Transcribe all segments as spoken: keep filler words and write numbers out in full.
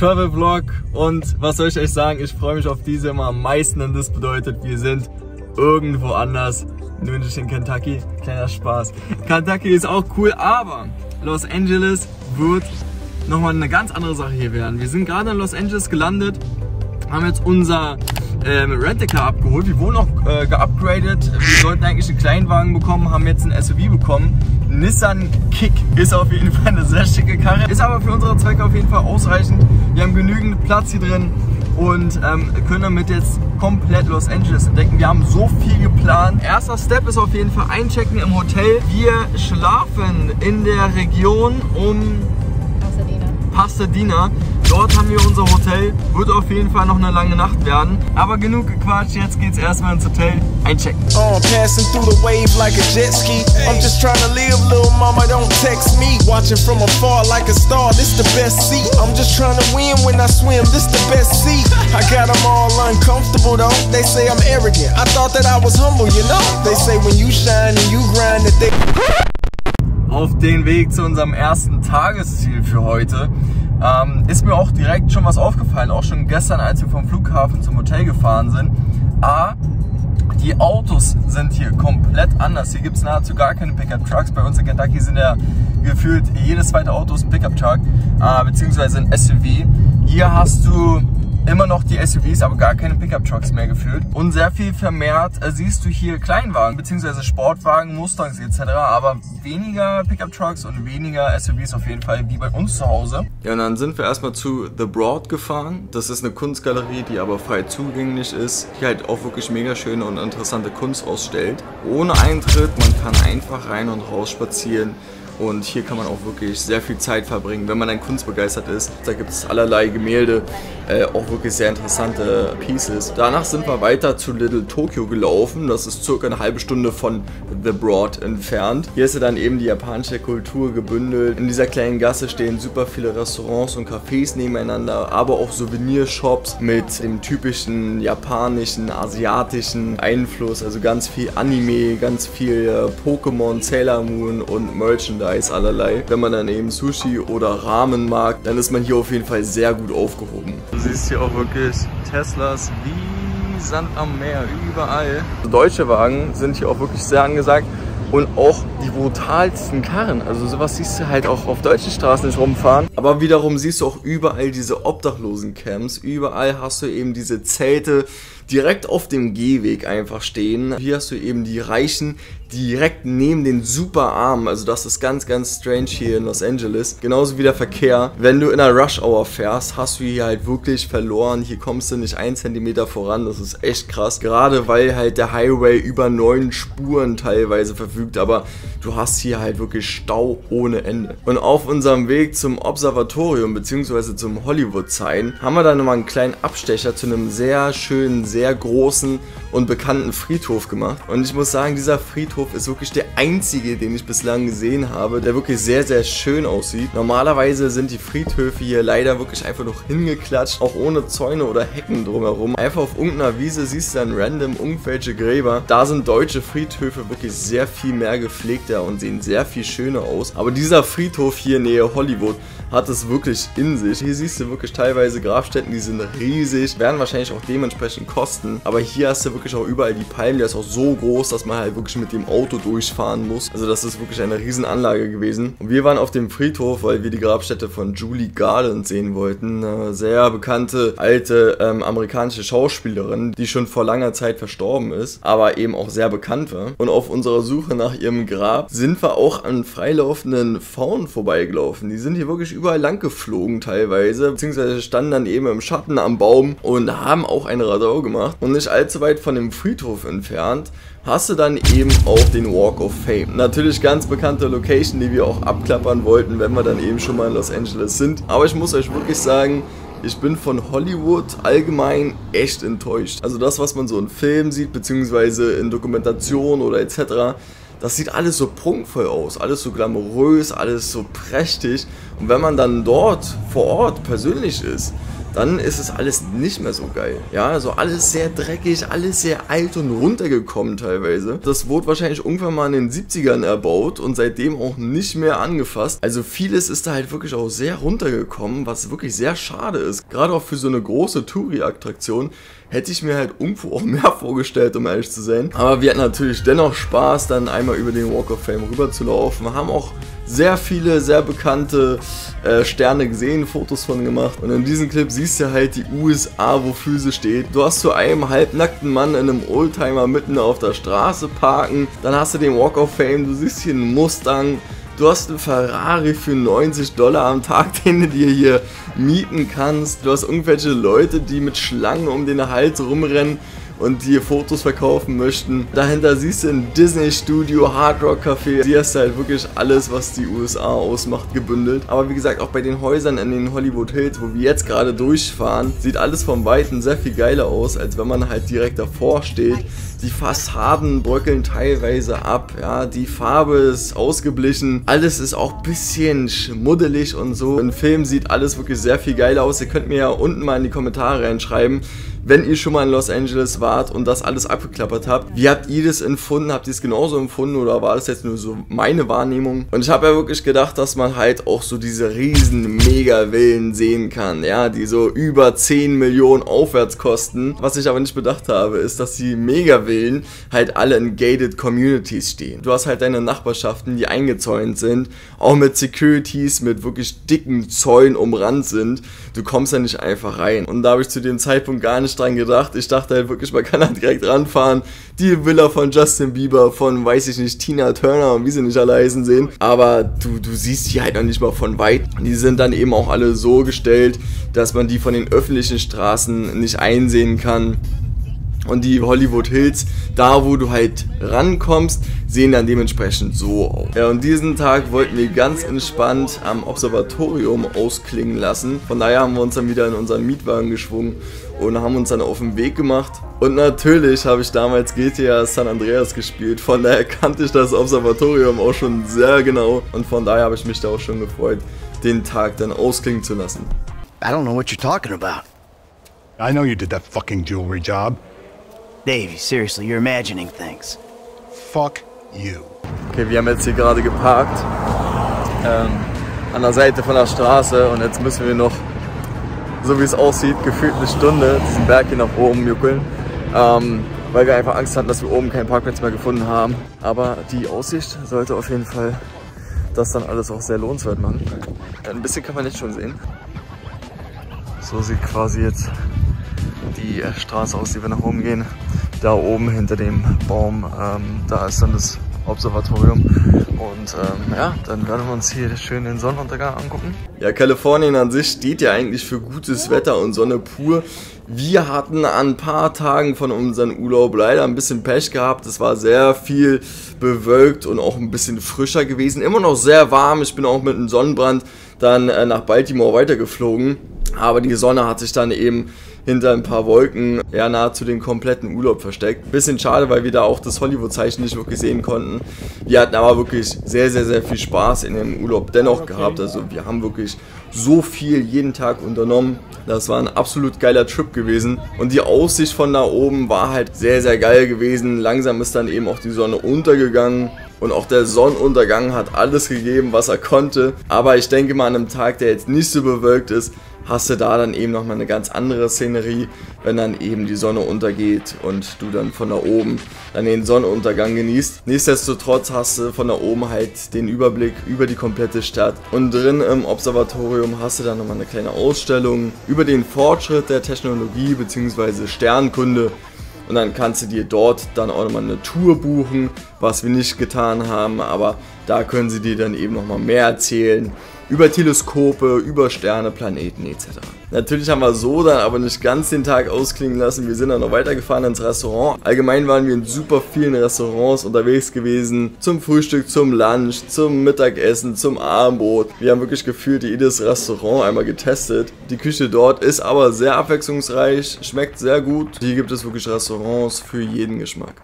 Travel Vlog und was soll ich euch sagen, ich freue mich auf diese immer am meisten und das bedeutet, wir sind irgendwo anders, nur nicht in Kentucky, kleiner Spaß. Kentucky ist auch cool, aber Los Angeles wird nochmal eine ganz andere Sache hier werden. Wir sind gerade in Los Angeles gelandet, haben jetzt unser ähm, Rent-A-Car abgeholt. Wir wurden auch äh, geupgradet. Wir sollten eigentlich einen Kleinwagen bekommen, haben jetzt einen S U V bekommen. Nissan Kick ist auf jeden Fall eine sehr schicke Karre. Ist aber für unsere Zwecke auf jeden Fall ausreichend. Wir haben genügend Platz hier drin und ähm, können damit jetzt komplett Los Angeles entdecken. Wir haben so viel geplant. Erster Step ist auf jeden Fall einchecken im Hotel. Wir schlafen in der Region um Pasadena. Pasadena. Dort haben wir unser Hotel. Wird auf jeden Fall noch eine lange Nacht werden. Aber genug gequatscht, jetzt geht's erstmal ins Hotel. Einchecken. Oh, passing through the wave like a jet ski. I'm just trying to live, little mama, don't text me. Watching from afar like a star, this the best seat. I'm just trying to win when I swim, this the best seat. I got them all uncomfortable though. They say I'm arrogant. I thought that I was humble, you know. They say when you shine and you grind that they... Auf den Weg zu unserem ersten Tagesziel für heute. Ähm, ist mir auch direkt schon was aufgefallen, auch schon gestern, als wir vom Flughafen zum Hotel gefahren sind. A, die Autos sind hier komplett anders. Hier gibt es nahezu gar keine Pickup-Trucks. Bei uns in Kentucky sind ja gefühlt jedes zweite Auto ist ein Pickup-Truck, äh, beziehungsweise ein S U V. Hier hast du immer noch die S U Vs, aber gar keine Pickup-Trucks mehr gefühlt. Und sehr viel vermehrt äh, siehst du hier Kleinwagen, beziehungsweise Sportwagen, Mustangs et cetera. Aber weniger Pickup-Trucks und weniger S U Vs auf jeden Fall, wie bei uns zu Hause. Ja, und dann sind wir erstmal zu The Broad gefahren. Das ist eine Kunstgalerie, die aber frei zugänglich ist. Die halt auch wirklich mega schöne und interessante Kunst ausstellt. Ohne Eintritt, man kann einfach rein und raus spazieren. Und hier kann man auch wirklich sehr viel Zeit verbringen, wenn man dann kunstbegeistert ist. Da gibt es allerlei Gemälde, äh, auch wirklich sehr interessante Pieces. Danach sind wir weiter zu Little Tokyo gelaufen. Das ist circa eine halbe Stunde von The Broad entfernt. Hier ist ja dann eben die japanische Kultur gebündelt. In dieser kleinen Gasse stehen super viele Restaurants und Cafés nebeneinander, aber auch Souvenirshops mit dem typischen japanischen, asiatischen Einfluss. Also ganz viel Anime, ganz viel äh, Pokémon, Sailor Moon und Merchandise. Allerlei. Wenn man dann eben Sushi oder Ramen mag, dann ist man hier auf jeden Fall sehr gut aufgehoben. Du siehst hier auch wirklich Teslas wie Sand am Meer, überall. Deutsche Wagen sind hier auch wirklich sehr angesagt und auch die brutalsten Karren. Also sowas siehst du halt auch auf deutschen Straßen nicht rumfahren. Aber wiederum siehst du auch überall diese Obdachlosen-Camps. Überall hast du eben diese Zelte direkt auf dem Gehweg einfach stehen. Hier hast du eben die Reichen direkt neben den Superarmen. Also das ist ganz, ganz strange hier in Los Angeles. Genauso wie der Verkehr. Wenn du in einer Rush Hour fährst, hast du hier halt wirklich verloren. Hier kommst du nicht einen Zentimeter voran. Das ist echt krass. Gerade weil halt der Highway über neun Spuren teilweise verfügt. Aber du hast hier halt wirklich Stau ohne Ende. Und auf unserem Weg zum Observatorium bzw. zum Hollywood Sign haben wir dann nochmal einen kleinen Abstecher zu einem sehr schönen, sehr großen und bekannten Friedhof gemacht. Und ich muss sagen, dieser Friedhof ist wirklich der einzige, den ich bislang gesehen habe, der wirklich sehr, sehr schön aussieht. Normalerweise sind die Friedhöfe hier leider wirklich einfach noch hingeklatscht, auch ohne Zäune oder Hecken drumherum. Einfach auf irgendeiner Wiese siehst du dann random irgendwelche Gräber. Da sind deutsche Friedhöfe wirklich sehr viel mehr gepflegter und sehen sehr viel schöner aus. Aber dieser Friedhof hier nähe Hollywood hat es wirklich in sich. Hier siehst du wirklich teilweise Grabstätten, die sind riesig, werden wahrscheinlich auch dementsprechend kosten. Aber hier hast du wirklich auch überall die Palmen, der ist auch so groß, dass man halt wirklich mit dem Auto durchfahren muss. Also das ist wirklich eine riesen Anlage gewesen. Und wir waren auf dem Friedhof, weil wir die Grabstätte von Julie Garland sehen wollten. Eine sehr bekannte alte ähm, amerikanische Schauspielerin, die schon vor langer Zeit verstorben ist, aber eben auch sehr bekannt war. Und auf unserer Suche nach ihrem Grab sind wir auch an freilaufenden Faunen vorbeigelaufen. Die sind hier wirklich überall lang geflogen teilweise, beziehungsweise standen dann eben im Schatten am Baum und haben auch ein Radau gemacht. Und nicht allzu weit von dem Friedhof entfernt hast du dann eben auch den Walk of Fame. Natürlich ganz bekannte Location, die wir auch abklappern wollten, wenn wir dann eben schon mal in Los Angeles sind. Aber ich muss euch wirklich sagen, ich bin von Hollywood allgemein echt enttäuscht. Also das, was man so in Filmen sieht, beziehungsweise in Dokumentationen oder et cetera, das sieht alles so prunkvoll aus, alles so glamourös, alles so prächtig. Und wenn man dann dort vor Ort persönlich ist, dann ist es alles nicht mehr so geil. Ja, also alles sehr dreckig, alles sehr alt und runtergekommen teilweise. Das wurde wahrscheinlich irgendwann mal in den siebzigern erbaut und seitdem auch nicht mehr angefasst. Also vieles ist da halt wirklich auch sehr runtergekommen, was wirklich sehr schade ist. Gerade auch für so eine große Touri-Attraktion hätte ich mir halt irgendwo auch mehr vorgestellt, um ehrlich zu sein. Aber wir hatten natürlich dennoch Spaß, dann einmal über den Walk of Fame rüber zu laufen. Wir haben auch sehr viele, sehr bekannte äh, Sterne gesehen, Fotos von gemacht. Und in diesem Clip siehst du halt die U S A, wofür sie steht. Du hast zu einem halbnackten Mann in einem Oldtimer mitten auf der Straße parken. Dann hast du den Walk of Fame, du siehst hier einen Mustang. Du hast einen Ferrari für neunzig Dollar am Tag, den du dir hier mieten kannst. Du hast irgendwelche Leute, die mit Schlangen um den Hals rumrennen und dir Fotos verkaufen möchten. Dahinter siehst du ein Disney-Studio, Hard Rock Café. Hier hast du halt wirklich alles, was die U S A ausmacht, gebündelt. Aber wie gesagt, auch bei den Häusern in den Hollywood Hills, wo wir jetzt gerade durchfahren, sieht alles vom Weiten sehr viel geiler aus, als wenn man halt direkt davor steht. Die Fassaden bröckeln teilweise ab, ja, die Farbe ist ausgeblichen, alles ist auch ein bisschen schmuddelig und so. Im Film sieht alles wirklich sehr viel geiler aus. Ihr könnt mir ja unten mal in die Kommentare reinschreiben, wenn ihr schon mal in Los Angeles wart und das alles abgeklappert habt. Wie habt ihr das empfunden? Habt ihr es genauso empfunden oder war das jetzt nur so meine Wahrnehmung? Und ich habe ja wirklich gedacht, dass man halt auch so diese riesen Mega-Villen sehen kann, ja, die so über zehn Millionen aufwärts kosten. Was ich aber nicht bedacht habe, ist, dass die Mega-Villen halt alle in gated Communities stehen. Du hast halt deine Nachbarschaften, die eingezäunt sind, auch mit Securities, mit wirklich dicken Zäunen umrannt sind. Du kommst ja nicht einfach rein. Und da habe ich zu dem Zeitpunkt gar nicht dran gedacht. Ich dachte halt wirklich, man kann da direkt ranfahren, die Villa von Justin Bieber, von, weiß ich nicht, Tina Turner und wie sie nicht alle heißen sehen. Aber du, du siehst die halt noch nicht mal von weit. Die sind dann eben auch alle so gestellt, dass man die von den öffentlichen Straßen nicht einsehen kann. Und die Hollywood Hills, da wo du halt rankommst, sehen dann dementsprechend so aus. Ja, und diesen Tag wollten wir ganz entspannt am Observatorium ausklingen lassen. Von daher haben wir uns dann wieder in unseren Mietwagen geschwungen und haben uns dann auf den Weg gemacht. Und natürlich habe ich damals G T A San Andreas gespielt, von daher kannte ich das Observatorium auch schon sehr genau. Und von daher habe ich mich da auch schon gefreut, den Tag dann ausklingen zu lassen. I don't know what you're talking about. I know you did that fucking jewelry job. Davey, seriously, you're imagining things. Fuck you. Okay, wir haben jetzt hier gerade geparkt, ähm, an der Seite von der Straße und jetzt müssen wir noch, so wie es aussieht, gefühlt eine Stunde diesen Berg hier nach oben juckeln, ähm, weil wir einfach Angst hatten, dass wir oben keinen Parkplatz mehr gefunden haben. Aber die Aussicht sollte auf jeden Fall das dann alles auch sehr lohnenswert machen. Ein bisschen kann man jetzt schon sehen. So sieht quasi jetzt die Straße aus, die wir nach oben gehen. Da oben hinter dem Baum, ähm, da ist dann das Observatorium. Und ähm, ja, dann werden wir uns hier schön den Sonnenuntergang angucken. Ja, Kalifornien an sich steht ja eigentlich für gutes Wetter und Sonne pur. Wir hatten an ein paar Tagen von unserem Urlaub leider ein bisschen Pech gehabt. Es war sehr viel bewölkt und auch ein bisschen frischer gewesen. Immer noch sehr warm. Ich bin auch mit einem Sonnenbrand dann äh, nach Baltimore weitergeflogen. Aber die Sonne hat sich dann eben hinter ein paar Wolken ja nahezu den kompletten Urlaub versteckt. Bisschen schade, weil wir da auch das Hollywood-Zeichen nicht wirklich sehen konnten. Wir hatten aber wirklich sehr, sehr, sehr viel Spaß in dem Urlaub dennoch gehabt. Also wir haben wirklich so viel jeden Tag unternommen. Das war ein absolut geiler Trip gewesen. Und die Aussicht von da oben war halt sehr, sehr geil gewesen. Langsam ist dann eben auch die Sonne untergegangen. Und auch der Sonnenuntergang hat alles gegeben, was er konnte. Aber ich denke mal, an einem Tag, der jetzt nicht so bewölkt ist, hast du da dann eben nochmal eine ganz andere Szenerie, wenn dann eben die Sonne untergeht und du dann von da oben dann den Sonnenuntergang genießt. Nichtsdestotrotz hast du von da oben halt den Überblick über die komplette Stadt. Und drin im Observatorium hast du dann nochmal eine kleine Ausstellung über den Fortschritt der Technologie bzw. Sternkunde. Und dann kannst du dir dort dann auch nochmal eine Tour buchen, was wir nicht getan haben, aber da können sie dir dann eben nochmal mehr erzählen über Teleskope, über Sterne, Planeten et cetera. Natürlich haben wir so dann aber nicht ganz den Tag ausklingen lassen, wir sind dann noch weitergefahren ins Restaurant. Allgemein waren wir in super vielen Restaurants unterwegs gewesen, zum Frühstück, zum Lunch, zum Mittagessen, zum Abendbrot. Wir haben wirklich gefühlt jedes Restaurant einmal getestet. Die Küche dort ist aber sehr abwechslungsreich, schmeckt sehr gut. Hier gibt es wirklich Restaurants für jeden Geschmack.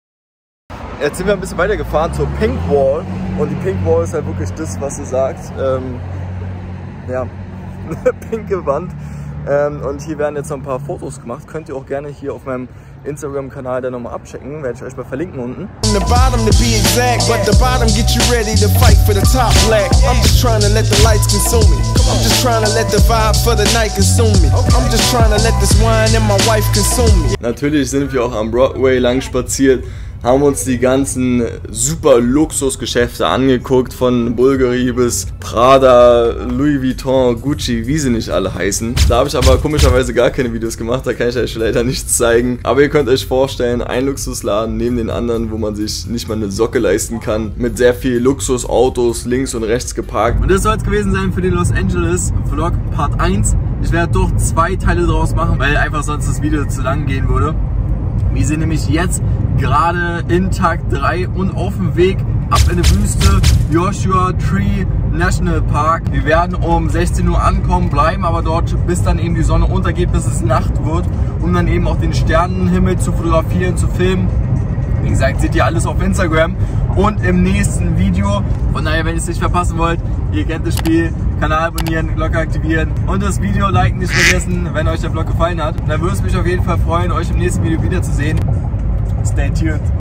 Jetzt sind wir ein bisschen weiter gefahren zur Pink Wall und die Pink Wall ist halt wirklich das, was sie sagt. Ähm, ja, eine pinke Wand Ähm, und hier werden jetzt noch ein paar Fotos gemacht. Könnt ihr auch gerne hier auf meinem Instagram-Kanal dann nochmal abchecken. Werde ich euch mal verlinken unten. The bottom to be exact, but the bottom get you ready to fight for the top black. I'm just trying to let the lights consume me. I'm just trying to let the vibe for the night consume me. I'm just trying to let this wine and my wife consume me. Natürlich sind wir auch am Broadway lang spaziert, haben uns die ganzen super Luxusgeschäfte angeguckt, von Bulgari bis Prada, Louis Vuitton, Gucci, wie sie nicht alle heißen. Da habe ich aber komischerweise gar keine Videos gemacht, da kann ich euch leider nichts zeigen. Aber ihr könnt euch vorstellen, ein Luxusladen neben den anderen, wo man sich nicht mal eine Socke leisten kann, mit sehr viel Luxusautos links und rechts geparkt. Und das soll es gewesen sein für den Los Angeles Vlog Part eins. Ich werde doch zwei Teile draus machen, weil einfach sonst das Video zu lang gehen würde. Wir sind nämlich jetzt gerade in Tag drei und auf dem Weg ab in die Wüste, Joshua Tree National Park. Wir werden um sechzehn Uhr ankommen, bleiben aber dort, bis dann eben die Sonne untergeht, bis es Nacht wird, um dann eben auch den Sternenhimmel zu fotografieren, zu filmen. Wie gesagt, seht ihr alles auf Instagram und im nächsten Video. Von daher, wenn ihr es nicht verpassen wollt, ihr kennt das Spiel, Kanal abonnieren, Glocke aktivieren und das Video liken nicht vergessen, wenn euch der Vlog gefallen hat. Und dann würde es mich auf jeden Fall freuen, euch im nächsten Video wiederzusehen. Stay tuned.